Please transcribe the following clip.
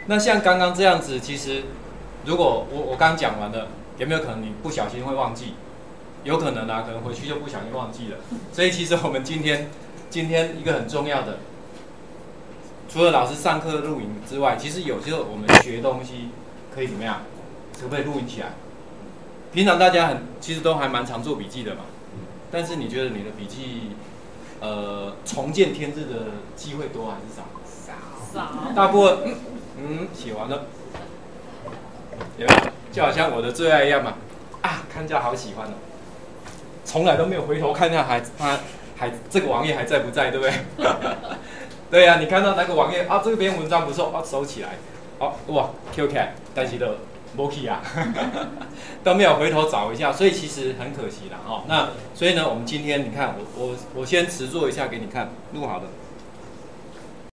那像刚刚这样子，其实如果我刚讲完了，有没有可能你不小心会忘记？有可能啊，可能回去就不小心忘记了。所以其实我们今天一个很重要的，除了老师上课录影之外，其实有时候我们学东西可以怎么样？可不可以录音起来？平常大家其实都还蛮常做笔记的嘛，但是你觉得你的笔记，重见天日的机会多还是少？ 少。 大部分写完了，有没有？就好像我的最爱一样嘛，啊，看起来好喜欢哦，从来都没有回头看一下还这个网页还在不在，对不对？对呀、啊，你看到那个网页啊，这篇文章不错啊，收起来，哦哇 ，Q 起来，但是都没去啊，都没有回头找一下，所以其实很可惜啦哦。那所以呢，我们今天你看我先实做一下给你看，录好了。